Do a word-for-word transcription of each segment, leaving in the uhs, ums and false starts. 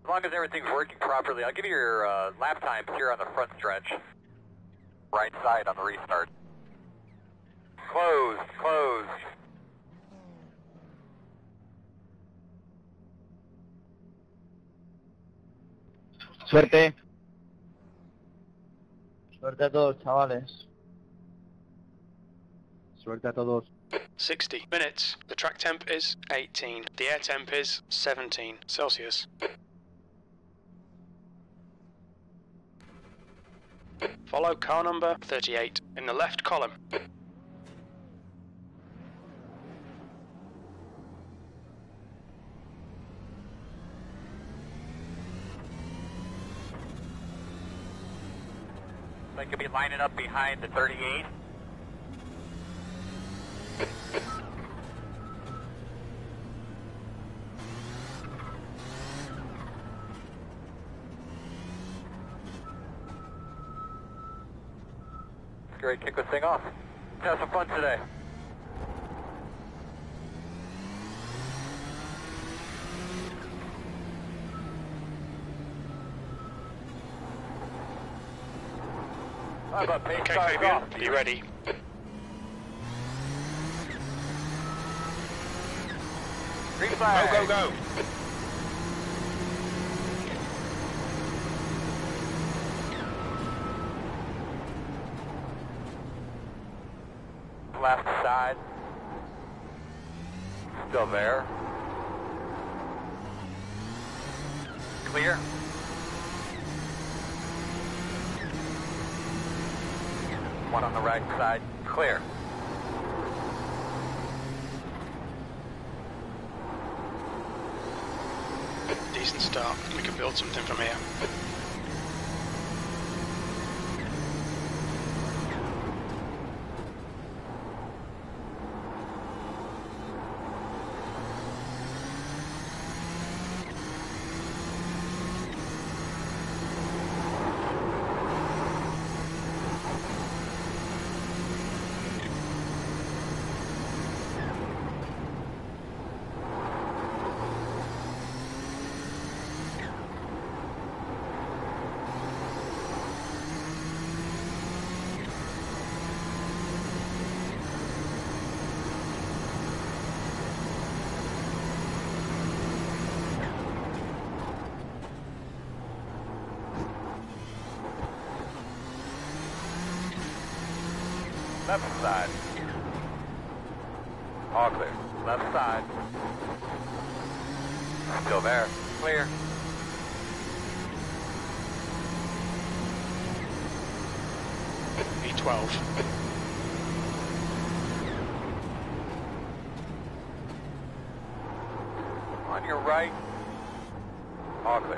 As long as everything's working properly, I'll give you your uh, lap times here on the front stretch. Right side on the restart. Closed, closed. Suerte. Suerte a todos, chavales. Suerte a todos. sixty minutes. The track temp is eighteen. The air temp is seventeen Celsius. Follow car number thirty-eight in the left column. They could be lining up behind the thirty-eight. Great, kick this thing off. Have some fun today. How about pace Okay, cars Fabian, off? be ready. Green flag. Go, go, go. Left side. Still there. Clear. One on the right side. Clear. Decent start. We can build something from here. Left side. All clear. Left side. Still there. Clear. V twelve. On your right. All clear.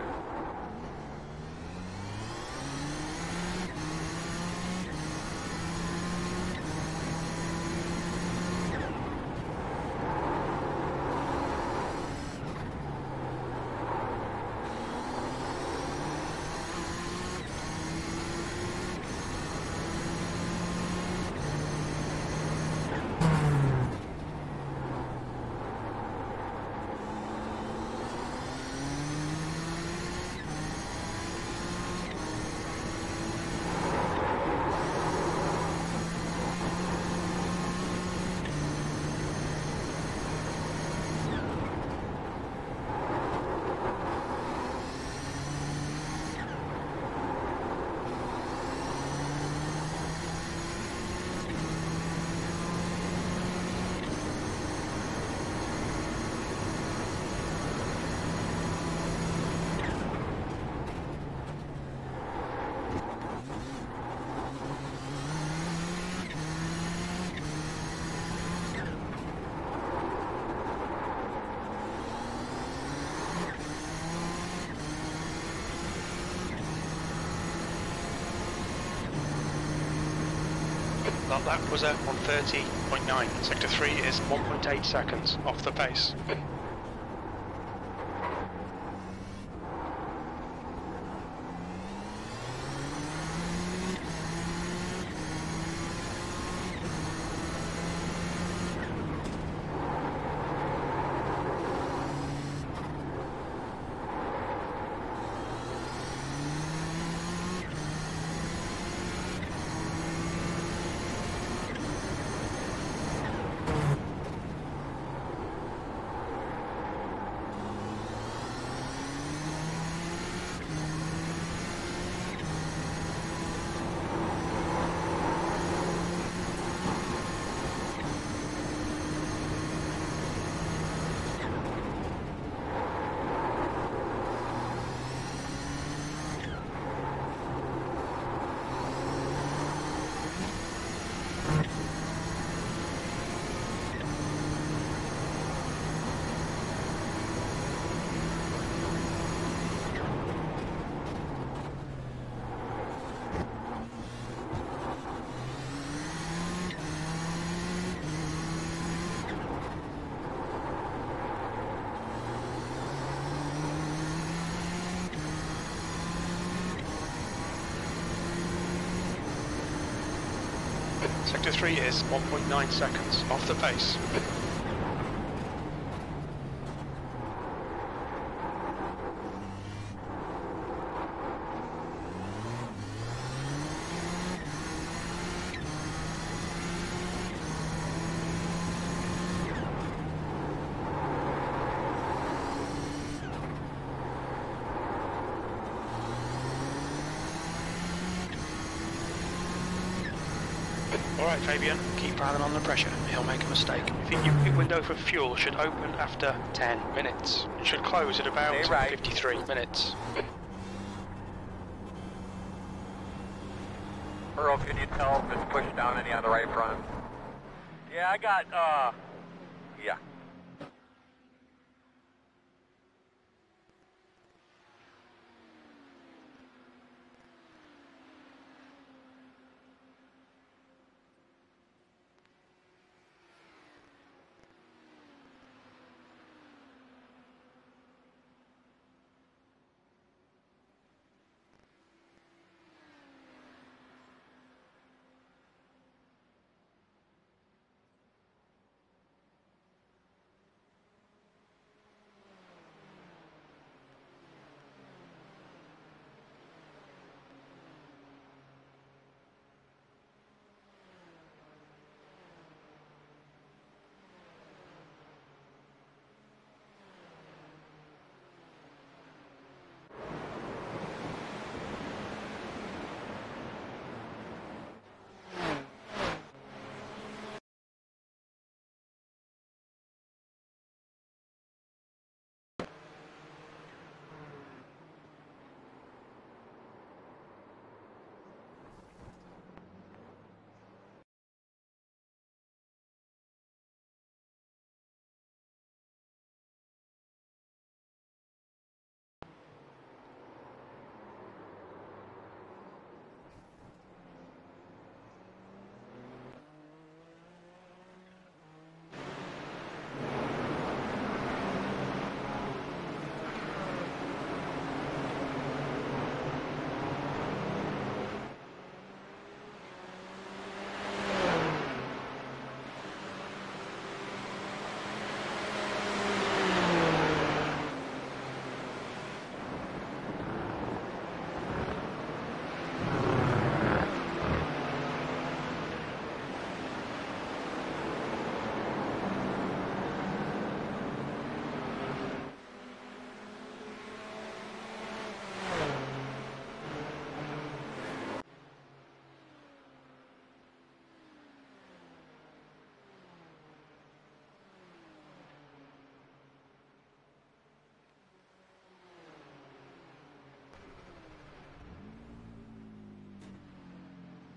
That lap was at one thirty point nine. Sector three is one point eight seconds off the pace. Sector three is one point nine seconds off the pace. Alright Fabian, keep piling on the pressure, he'll make a mistake. I think your pit window for fuel should open after ten minutes. It should close at about Stay right. fifty-three minutes. Earl, can you tell if it's pushed down any on the right front? Yeah, I got, uh, yeah.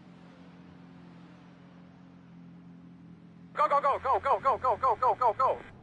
Go, go, go, go, go, go, go, go, go, go, go.